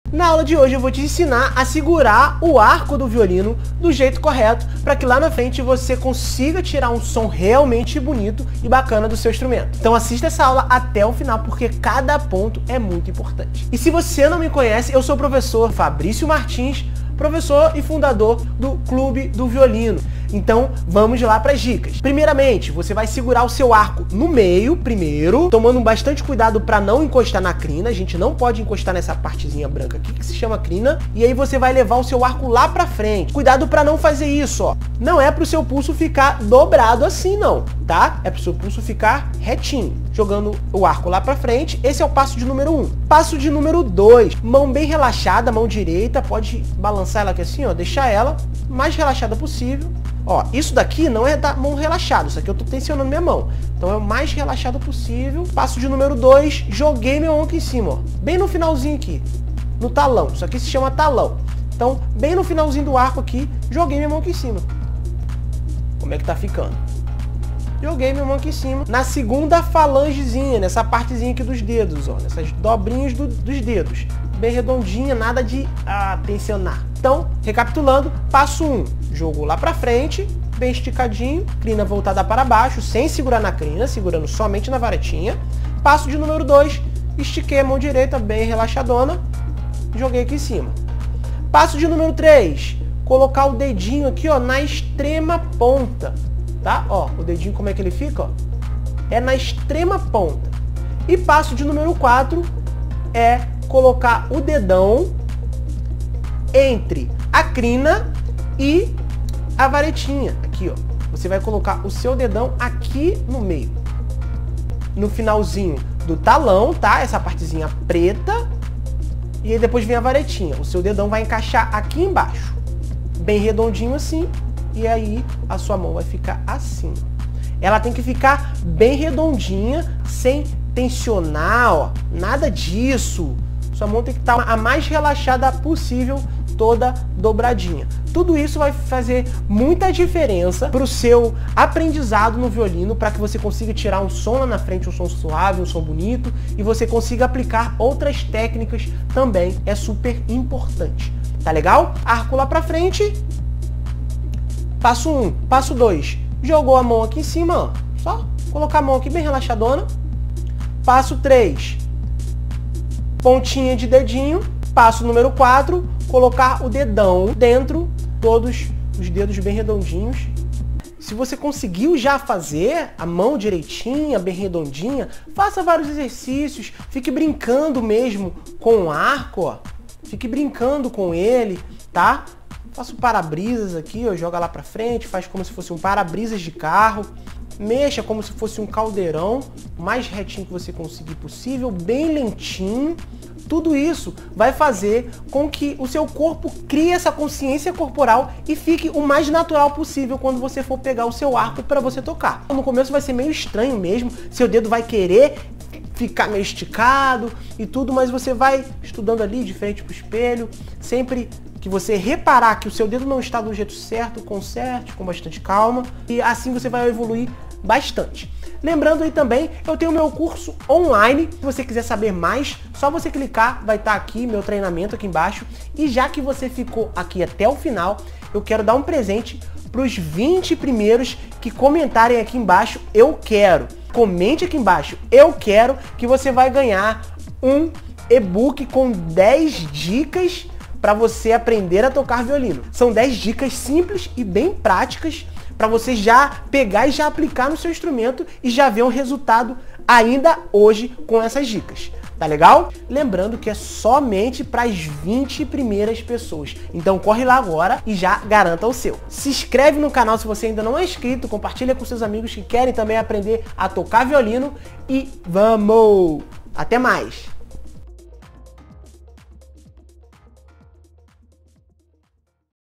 Na aula de hoje eu vou te ensinar a segurar o arco do violino do jeito correto para que lá na frente você consiga tirar um som realmente bonito e bacana do seu instrumento. Então assista essa aula até o final porque cada ponto é muito importante. E se você não me conhece, eu sou o professor Fabrício Martins, professor e fundador do Clube do Violino. Então, vamos lá para as dicas. Primeiramente, você vai segurar o seu arco no meio, primeiro, tomando bastante cuidado para não encostar na crina. A gente não pode encostar nessa partezinha branca aqui, que se chama crina. E aí você vai levar o seu arco lá para frente. Cuidado para não fazer isso, ó. Não é para o seu pulso ficar dobrado assim, não, tá? É para o seu pulso ficar retinho, jogando o arco lá para frente. Esse é o passo de número 1. Passo de número 2. Mão bem relaxada, mão direita. Pode balançar ela aqui assim, ó. Deixar ela mais relaxada possível. Ó, isso daqui não é da mão relaxada, isso aqui eu tô tensionando minha mão. Então é o mais relaxado possível. Passo de número 2, joguei minha mão aqui em cima, ó. Bem no finalzinho aqui, no talão. Isso aqui se chama talão. Então, bem no finalzinho do arco aqui, joguei minha mão aqui em cima. Como é que tá ficando? Joguei minha mão aqui em cima. Na segunda falangezinha, nessa partezinha aqui dos dedos, ó. Nessas dobrinhas dos dedos. Bem redondinha, nada de tensionar. Então, recapitulando, passo 1, jogou lá pra frente, bem esticadinho, crina voltada para baixo, sem segurar na crina, segurando somente na varetinha. Passo de número 2, estiquei a mão direita, bem relaxadona, joguei aqui em cima. Passo de número 3, colocar o dedinho aqui, ó, na extrema ponta, tá? Ó, o dedinho como é que ele fica, ó? É na extrema ponta. E passo de número 4 é colocar o dedão entre a crina e a varetinha. Aqui, ó. Você vai colocar o seu dedão aqui no meio. No finalzinho do talão, tá? Essa partezinha preta. E aí depois vem a varetinha. O seu dedão vai encaixar aqui embaixo. Bem redondinho assim. E aí a sua mão vai ficar assim. Ela tem que ficar bem redondinha, sem tensionar, ó. Nada disso. Sua mão tem que estar a mais relaxada possível, toda dobradinha. Tudo isso vai fazer muita diferença para o seu aprendizado no violino, para que você consiga tirar um som lá na frente, um som suave, um som bonito, e você consiga aplicar outras técnicas também. É super importante. Tá legal? Arco lá para frente. Passo 1. Passo 2. Jogou a mão aqui em cima, ó. Só colocar a mão aqui bem relaxadona. Passo 3. Pontinha de dedinho. Passo número 4, colocar o dedão dentro, todos os dedos bem redondinhos. Se você conseguiu já fazer a mão direitinha, bem redondinha, faça vários exercícios, fique brincando mesmo com o arco, ó. Fique brincando com ele, tá? Faça o para-brisas aqui, ó, joga lá pra frente, faz como se fosse um para-brisas de carro. Mexa como se fosse um caldeirão, o mais retinho que você conseguir possível, bem lentinho. Tudo isso vai fazer com que o seu corpo crie essa consciência corporal e fique o mais natural possível quando você for pegar o seu arco para você tocar. No começo vai ser meio estranho mesmo, seu dedo vai querer ficar meio esticado e tudo, mas você vai estudando ali de frente pro espelho, sempre que você reparar que o seu dedo não está do jeito certo, conserte com bastante calma e assim você vai evoluir bastante. Lembrando aí também, eu tenho meu curso online, se você quiser saber mais, só você clicar, vai estar aqui meu treinamento aqui embaixo. E já que você ficou aqui até o final, eu quero dar um presente para os 20 primeiros que comentarem aqui embaixo, eu quero. Comente aqui embaixo, eu quero, que você vai ganhar um e-book com 10 dicas para você aprender a tocar violino. São 10 dicas simples e bem práticas para você já pegar e já aplicar no seu instrumento e já ver um resultado ainda hoje com essas dicas. Tá legal? Lembrando que é somente para as 20 primeiras pessoas. Então corre lá agora e já garanta o seu. Se inscreve no canal se você ainda não é inscrito, compartilha com seus amigos que querem também aprender a tocar violino e vamos! Até mais!